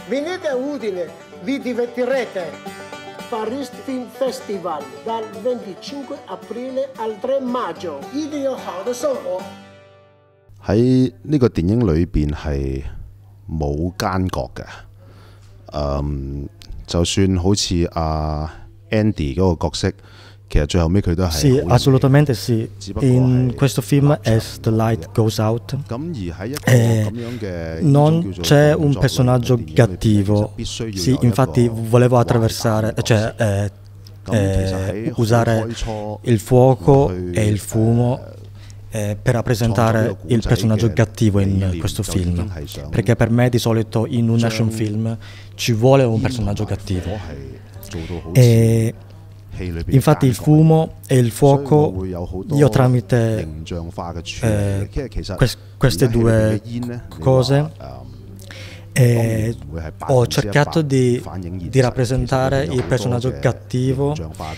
Venite a Udine, vi divertirete. Far East Film Festival dal 25 aprile al 3 maggio，一定有好的生活。 喺呢個電影裏邊係冇奸角嘅，就算好似Andy 嗰個角色，其實最後尾佢都係 Sì, assolutamente sì. In questo film As the Light Goes Out non c'è un personaggio cattivo. Sì, infatti volevo attraversare, cioè usare il fuoco e il fumo per rappresentare il personaggio cattivo in questo film, perché per me di solito in un action film ci vuole un personaggio cattivo. E infatti il fumo e il fuoco, io tramite queste due cose ho cercato di rappresentare il personaggio cattivo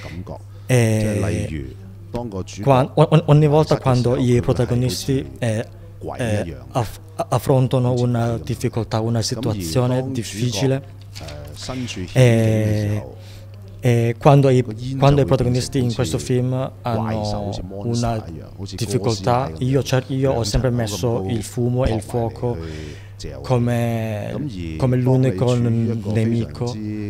ogni volta quando i protagonisti affrontano una difficoltà, una situazione difficile, e quando i protagonisti in questo film hanno una difficoltà, io ho sempre messo il fumo e il fuoco come l'unico nemico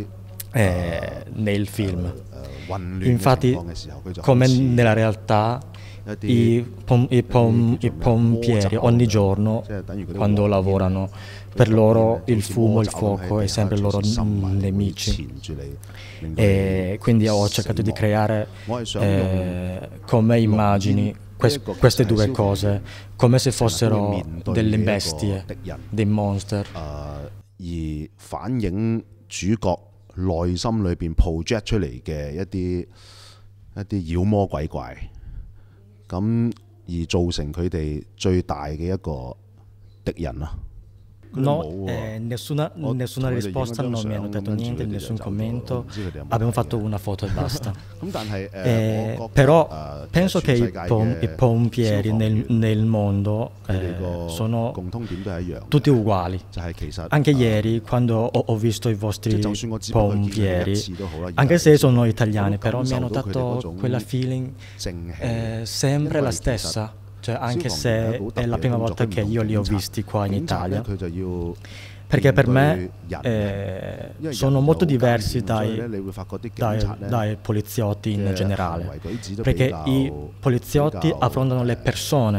nel film. Infatti, come nella realtà, i pompieri ogni giorno, quando lavorano, per loro il fumo e il fuoco è sempre i loro nemici. E quindi ho cercato di creare come immagini queste due cose, come se fossero delle bestie, dei monster. 而反映主角內心裏邊 project 出嚟嘅一啲妖魔鬼怪，咁而造成佢哋最大嘅一個敵人啦。 No, nessuna risposta, non mi hanno detto niente, nessun commento, abbiamo fatto una foto e basta. Però penso che i pompieri nel mondo sono tutti uguali. Anche ieri, quando ho visto i vostri pompieri, anche se sono italiani, però mi hanno dato quella feeling sempre la stessa. Cioè, anche se è la prima volta che io li ho visti qua in Italia, perché per me sono molto diversi dai poliziotti in generale, perché i poliziotti affrontano le persone,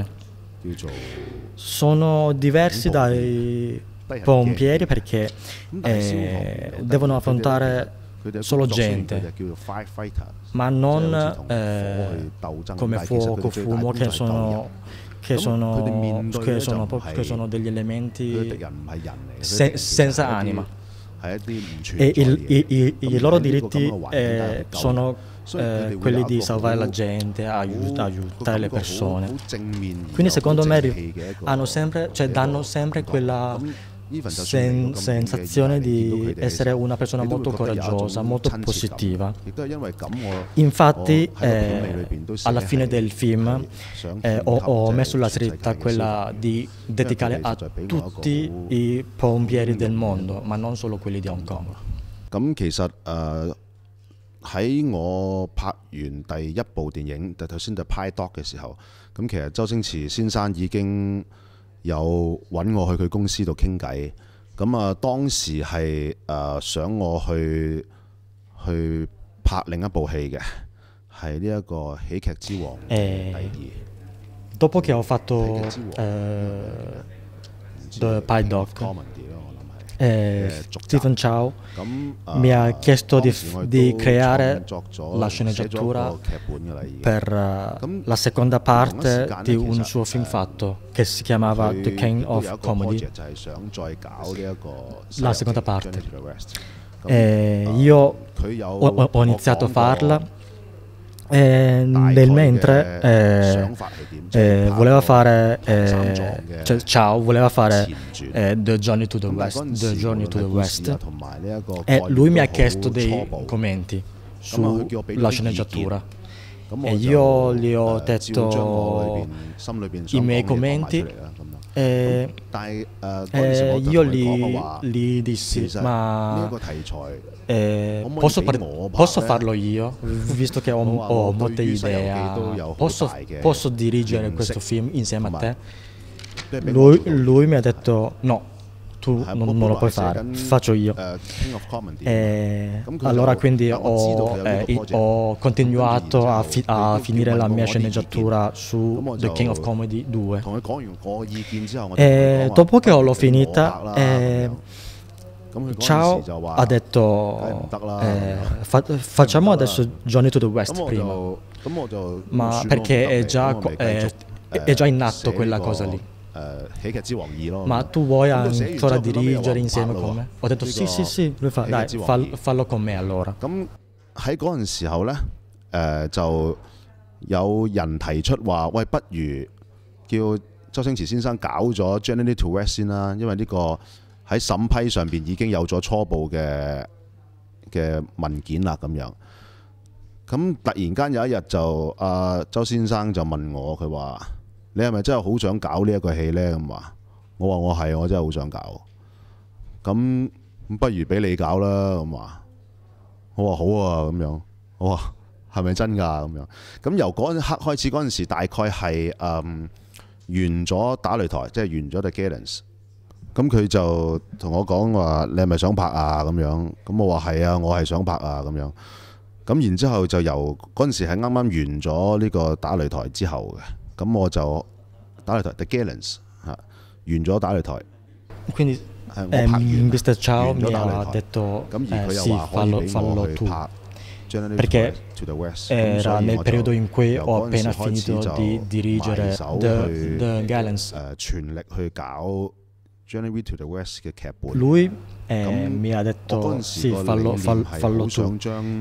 sono diversi dai pompieri perché devono affrontare solo gente, ma non come fuoco, fumo, che sono degli elementi senza anima. E i loro diritti sono quelli di salvare la gente, aiutare le persone. Quindi secondo me danno sempre quella sensazione di essere una persona molto coraggiosa, molto positiva. Infatti alla fine del film ho messo la scritta quella di dedicare a tutti i pompieri del mondo, ma non solo quelli di Hong Kong. 咁其實喺我拍完第一部電影，頭先就拍 Dog 嘅時候，咁其實周星馳先生已經有揾我去佢公司度傾偈，咁當時係想我去拍另一部戲嘅，係呢一個喜劇之王第二。 Dopo che ho fatto The Pie Dog, Stephen Chow mi ha chiesto di creare la sceneggiatura per la seconda parte di un suo film fatto che si chiamava The King of Comedy. La seconda parte. Io ho iniziato a farla. Nel mentre voleva fare Chow voleva fare The Journey to the West, e lui mi ha chiesto dei commenti sulla sceneggiatura e io gli ho detto i miei commenti io gli dissi, ma posso farlo io, visto che ho molte idee, posso dirigere questo film insieme a te? Lui mi ha detto no. Tu non lo puoi fare, faccio io. Allora quindi ho continuato a finire la mia sceneggiatura su The King of Comedy 2. Dopo che l'ho finita, Ciao ha detto facciamo adesso Journey to the West prima, ma perché è già in atto quella cosa lì. Ma tu vuoi ancora dirigere insieme con me? Ho detto sì, lui fa dai, fallo con me allora. 咁喺嗰陣時候呢，就有人提出話，喂，不如叫周星馳先生搞咗 Journey to West 先啦，因為呢個喺審批上邊已經有咗初步嘅文件啦，咁樣。咁突然間有一日就周先生就問我，佢話：你係咪真係好想搞呢一個戲呢？咁話，我話我真係好想搞。咁不如俾你搞啦。咁話，我話好啊。咁樣，我話係咪真㗎？咁樣。咁由嗰一刻開始，嗰陣時大概係完咗打擂台，即係完咗 The Gallants。咁佢就同我講話：你係咪想拍啊？咁樣。咁我話係啊，我係想拍啊。咁樣。咁然之後就由嗰陣時係啱啱完咗呢個打擂台之後嘅。咁我就打擂台 The Gallants 完咗打擂台。 Quindi Mr. Ciao mi ha detto sì, fallo tu, perché era nel periodo in cui ho appena finito di dirigere The Gallants. 全力去搞 Journey to the West 嘅劇本。 Lui mi ha detto sì, fallo tu.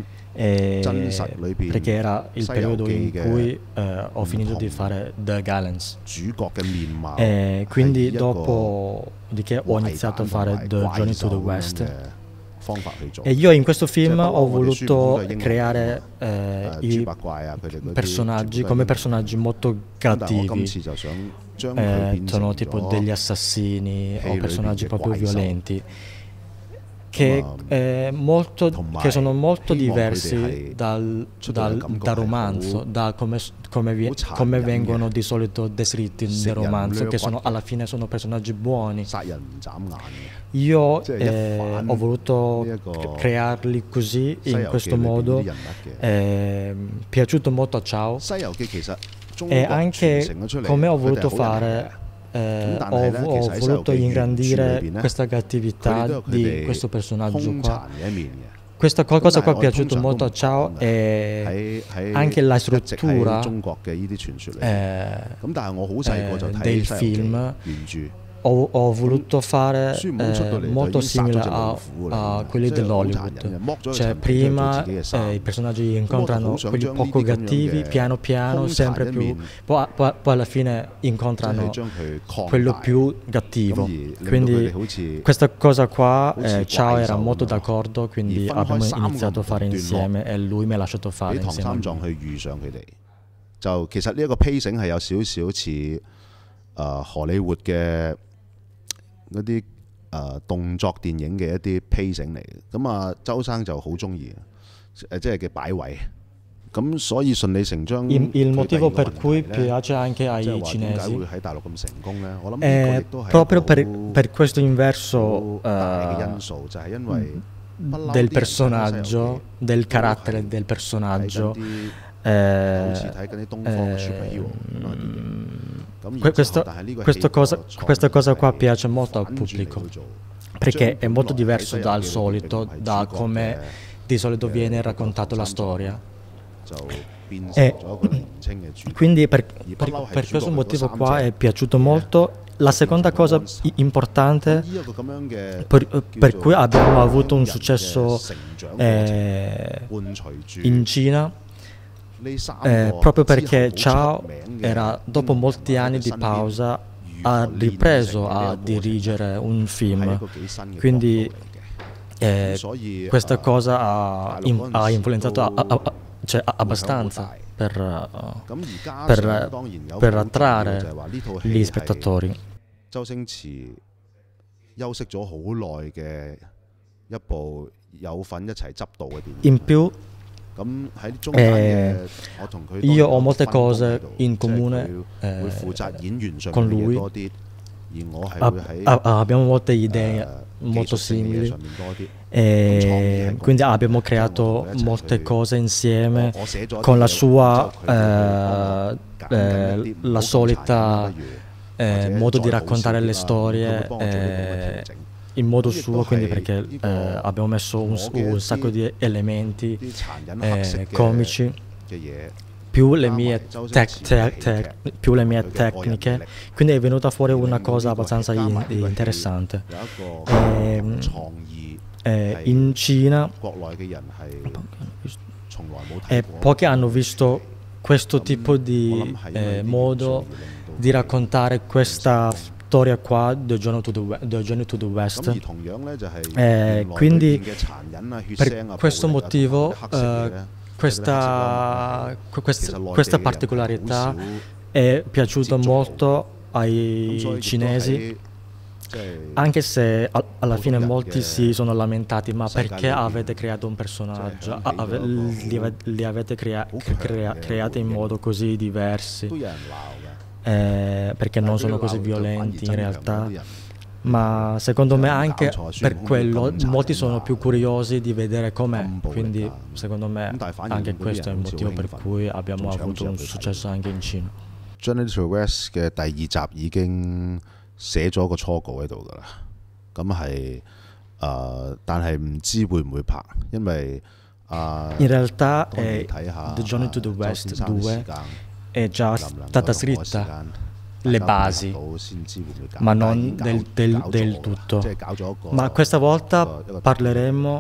Perché era il periodo in cui ho finito di fare The Gallants. Quindi dopo di che ho iniziato a fare The Journey to the West, e io in questo film ho voluto creare i personaggi come personaggi molto cattivi, sono tipo degli assassini o personaggi proprio violenti, che sono molto diversi dal romanzo, da come vengono di solito descritti nel romanzo, che alla fine sono personaggi buoni. Io ho voluto crearli così, in questo modo, piaciuto molto a Ciao, e anche come ho voluto fare. Ho voluto ingrandire questa cattività di questo personaggio qua. Questa cosa qua è piaciuto molto a Ciao, e anche la struttura del film ho voluto fare molto simile a quelli dell'Hollywood. Cioè prima i personaggi incontrano quelli poco cattivi, piano piano, sempre più, poi alla fine incontrano quello più cattivo. Quindi questa cosa qua Ciao era molto d'accordo, quindi abbiamo iniziato a fare insieme e lui mi ha lasciato fare insieme. 就其實呢一個 pacing 係有少少似荷里活嘅嗰啲動作電影嘅一啲 pacing 嚟嘅，咁周生就好中意，即係嘅擺位，咁所以順理成章。 Il motivo per cui piace anche ai cinesi. 點解會喺大陸咁成功呢？我諗呢個亦都係 proprio per questo inverso 大嘅因素，就係因為 del personaggio, del carattere del personaggio. Questa cosa qua piace molto al pubblico, perché è molto diverso dal solito, da come di solito viene raccontata la storia. Quindi per questo motivo qua è piaciuto molto. La seconda cosa importante per cui abbiamo avuto un successo in Cina, proprio perché Ciao era, dopo molti anni di pausa, ha ripreso a dirigere un film, quindi questa cosa ha influenzato abbastanza per attrarre gli spettatori. 周星馳休息咗好耐嘅一部有份一齊執導嘅電影。 In più, 咁喺中間嘅我同佢 io ho molte cose in comune 會負責演員上面嘅嘢多啲，而我係會喺 abbiamo molte idee molto simili, quindi abbiamo creato molte cose insieme con la sua la solita modo di raccontare le storie in modo suo, quindi perché abbiamo messo un sacco di elementi comici più le mie tecniche, quindi è venuta fuori una cosa abbastanza interessante. In Cina pochi hanno visto questo tipo di modo di raccontare questa storia qua, The Journey to the West. Quindi per questo motivo questa particolarità è piaciuta molto ai cinesi, anche se alla fine molti si sono lamentati, ma perché avete creato un personaggio, li avete creati in modo così diversi, perché non sono così violenti in realtà. Ma secondo me anche per quello molti sono più curiosi di vedere com'è, quindi secondo me anche questo è il motivo per cui abbiamo avuto un successo anche in Cina. Journey to the West 嘅第二集已經寫咗個初稿喺度㗎啦，咁係但係唔知會唔會拍，因為 In realtà The Journey to the West 2 è già stata scritta le basi, ma non del tutto. Ma questa volta parlerà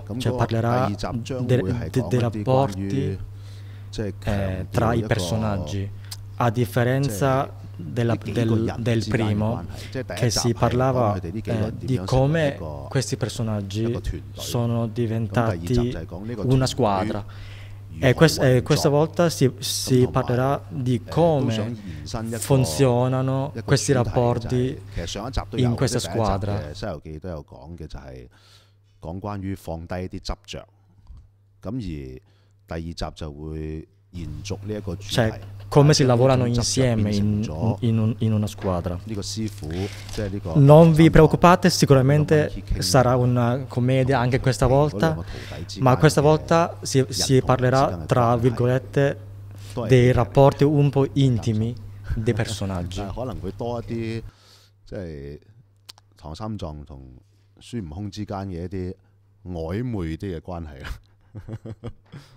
dei rapporti tra i personaggi, a differenza del primo, che si parlava di come questi personaggi sono diventati una squadra. E questa volta si parlerà di come funzionano questi rapporti in questa squadra. 《西遊記》都有講嘅就係講關於放低啲執着，咁而第二集就會延續呢一個主題。 Come si lavorano insieme in una squadra. Non vi preoccupate, sicuramente sarà una commedia anche questa volta, ma questa volta si parlerà, tra virgolette, dei rapporti un po' intimi dei personaggi. 可能會多一啲即係唐三藏同孫悟空之間嘅一啲曖昧啲嘅關係啦。